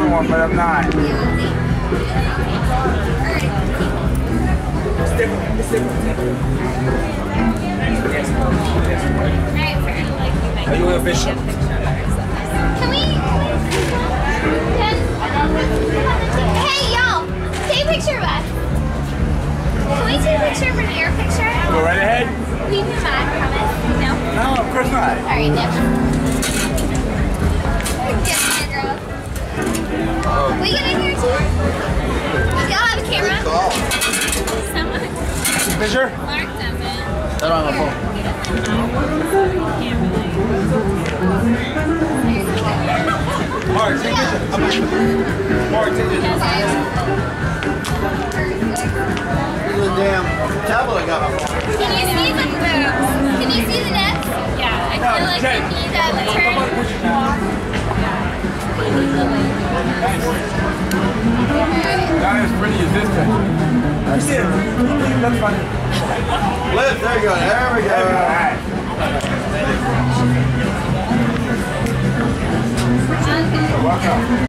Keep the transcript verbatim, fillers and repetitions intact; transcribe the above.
other one, but I'm not. Stick with it, stick with it. Yes, yes. Are you official? Can we? Can, hey, y'all! Take a picture of us. Can we take a picture from your picture? Go right ahead. We do not, promise. No? No, of course not. Alright, never. Yes, girls. Oh. We get in here too? Y'all have a camera? Someone. Picture? Mark them, man. I don't have a phone. Mark, take a picture. Mark, take a picture. Look at the damn tablet I got. Can you see the boobs? Can you see the neck? Yeah, I feel like we need that turn. Not as pretty as this thing. I see it. That's funny. Lift, there you go. There we go. All right. Welcome.